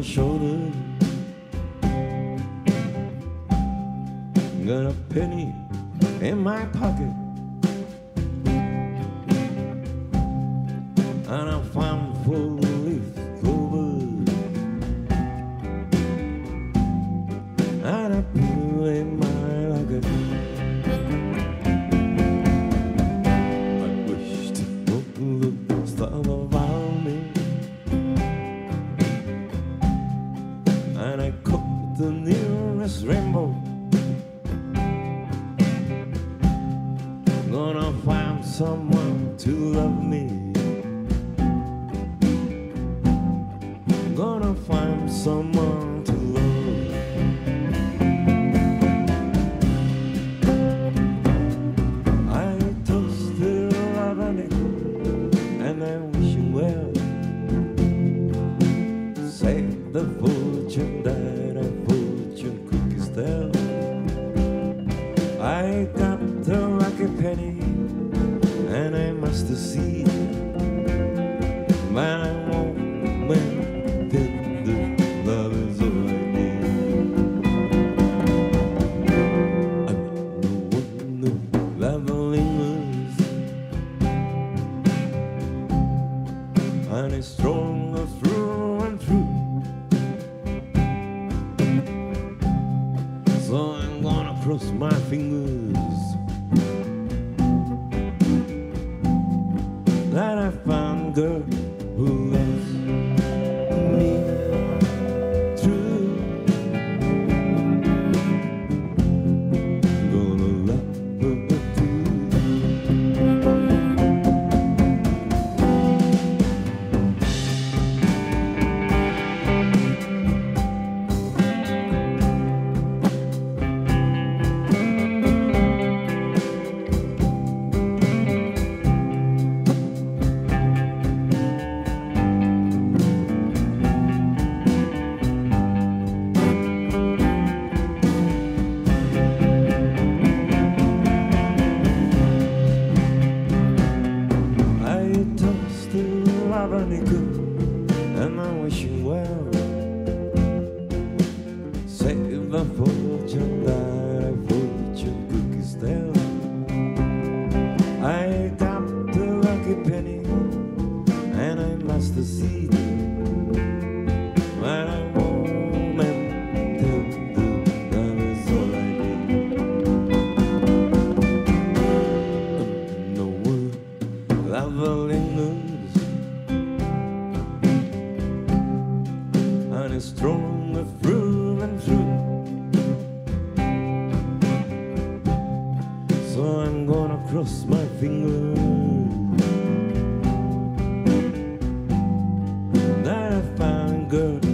my shoulder. Got a penny in my pocket, and I'm found full of leaf clover, and I put it in my locket. I wish to look the stars around me, and I cooked the nearest rainbow. Gonna find someone to love me. Gonna find someone to love. I toasted love and it, and I wish you well. Save the fortune that a fortune cookies tell. I got the lucky penny, and I must have seen, but I won't pretend that love is all I need. I know love lingers, and it's stronger through and through. So I'm gonna cross my fingers that I found a girl who loves me true. Gonna love her too. And I wish you well. Save the fortune that a fortune cookies tell. I got the lucky penny, and I must have seen, but I won't pretend that love is all I need. No one love lingers, and it's stronger through and through. So I'm gonna cross my fingers that I found a girl